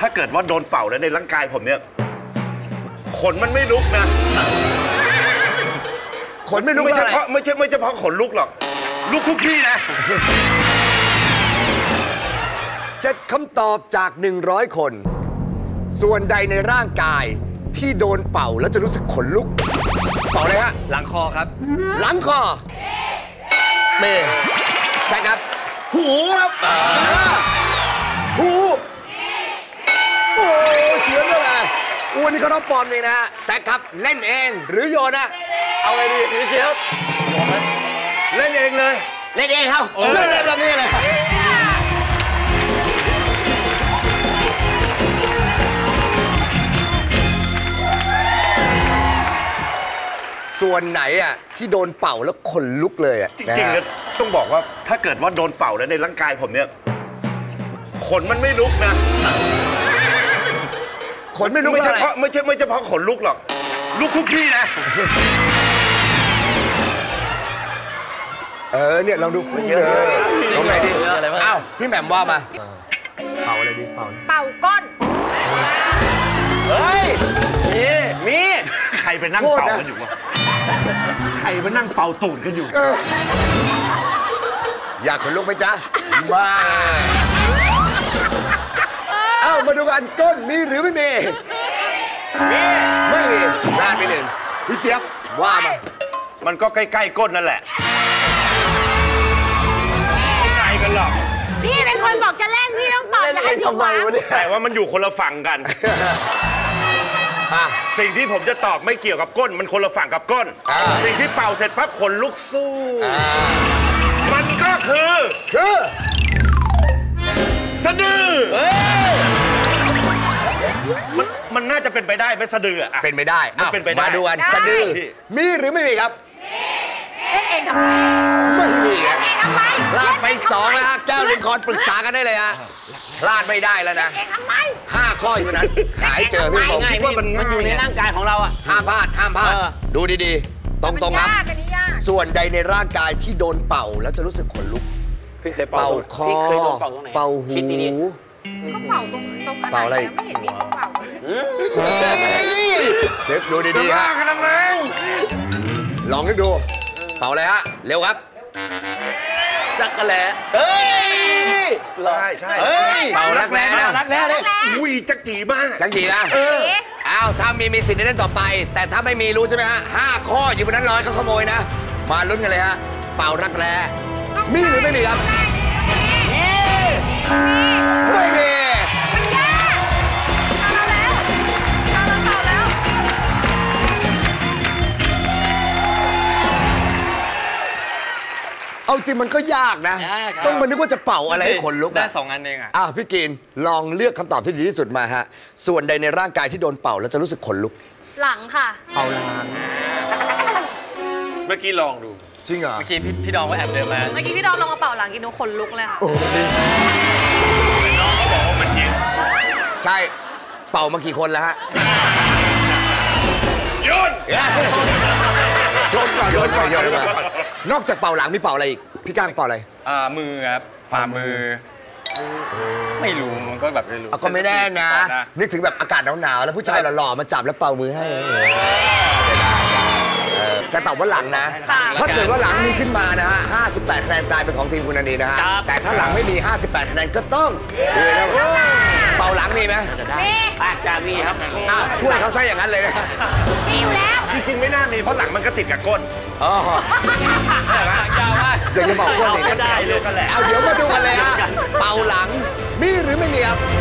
ถ้าเกิดว่าโดนเป่าแล้วในร่างกายผมเนี่ยขนมันไม่ลุกนะขนไม่ลุกไม่เฉพาะขนลุกหรอกลุกทุกที่นะ 7 คำตอบจาก 100 คน ส่วนใดในร่างกายที่โดนเป่าแล้วจะรู้สึกขนลุกเป่าอะไรฮะหลังคอครับหลังคอเมย์แซคครับหูครับหูโอ้เฉียบเลยวันนี้เขาต้องฟอร์มเลยนะแซคครับเล่นเองหรือโยนอะเอาไงดีพี่เจี๊ยบเล่นเองเลยเล่นเองครับเล่นเองแบบนี้เลยส่วนไหนอ่ะที่โดนเป่าแล้วขนลุกเลยอ่ะจริงๆต้องบอกว่าถ้าเกิดว่าโดนเป่าแล้วในร่างกายผมเนี่ยขนมันไม่ลุกนะขนไม่ลุกไม่เฉพาะขนลุกหรอกลุกทุกที่นะเนี่ยลองดูเยอะลองไหนดิอ้าวพี่แหม่มว่ามาเป่าอะไรดีเป่าก้นเฮ้ยมีใครไปนั่งเป่ากันอยู่วะใครไปนั่งเป่าตูดกันอยู่อยากขนลุกไหมจ๊ะมาเอ้ามาดูกันก้นมีหรือไม่มีไม่มีพลาดไปหนึ่งพี่เจี๊ยบว่ามามันก็ใกล้ๆก้นนั่นแหละไม่ไกลกันหรอกพี่เป็นคนบอกจะเล่นพี่ต้องตอบจะให้พี่วางแต่ว่ามันอยู่คนละฝั่งกันสิ่งที่ผมจะตอบไม่เกี่ยวกับก้นมันคนละฝั่งกับก้นสิ่งที่เป่าเสร็จปั๊บขนลุกสู้มันก็คือสะดือมันน่าจะเป็นไปได้ไหมสะดืออะเป็นไปได้มาดูกันสะดือมีหรือไม่มีครับเล่นเองทำไมไม่มีครับพลาดไป2แล้วฮะแก้วลินคอนปรึกษากันได้เลยฮะพลาดไม่ได้แล้วนะ5 ข้ออยู่นั้นหายเจอพี่ผมคิดว่ามันอยู่ในร่างกายของเราอะห้ามพลาดดูดีๆตรงครับส่วนใดในร่างกายที่โดนเป่าแล้วจะรู้สึกขนลุกพี่เคยเป่าคอเป่าหูก็เป่าตรงเป่าอะไรไม่เห็นมีเขาเป่าเด็กดูดีๆฮะลองนึกดูเป่าอะไรฮะเร็วครับจักรแหล่ใช่เป่ารักแร้เลยอุ้ยจักจีมากจักจีนะอ้าวถ้ามีสิทธิ์ได้เล่นต่อไปแต่ถ้าไม่มีรู้ใช่ไหมฮะ5 ข้ออยู่บนนั้นร้อยเขาขโมยนะมาลุ้นกันเลยฮะเป่ารักแร้มีหรือไม่มีครับไม่มีเอาจริงมันก็ยากนะต้องมานึกว่าจะเป่าอะไรให้ขนลุกได้2 อันเองอ่ะพี่กินลองเลือกคำตอบที่ดีที่สุดมาฮะส่วนใดในร่างกายที่โดนเป่าแล้วจะรู้สึกขนลุกหลังค่ะเป่าหลังเมื่อกี้ลองดูจริงเหรอเมื่อกี้พี่ดองก็แอบเดินมาเมื่อกี้พี่ดองลองมาเป่าหลังกินดูขนลุกเลยค่ะน้องก็บอกว่ามันเย็นใช่เป่ามากี่คนแล้วฮะโยนนอกจากเป่าหลังมีเป่าอะไรอีกพี่ก้างเป่าอะไรมือครับฝ่ามือไม่รู้มันก็แบบก็ไม่แน่นะนึกถึงแบบอากาศหนาวๆแล้วผู้ชายหล่อๆมาจับแล้วเป่ามือให้แต่ตอบว่าหลังนะถ้าเกิดว่าหลังมีขึ้นมานะฮะ58 คะแนนกลายเป็นของทีมคุณนันนีนะฮะแต่ถ้าหลังไม่มี58 คะแนนก็ต้องเป่าหลังมีไหมอาจจะมีครับช่วยเขาซะอย่างนั้นเลยนะมีอยู่แล้วจริงๆไม่น่ามีเพราะหลังมันก็ติดกับก้นอยากจะบอกก้นอีกก็ได้เลยกันแหละเดี๋ยวมาดูกันเลยฮะเป่าหลังมีหรือไม่มีครับ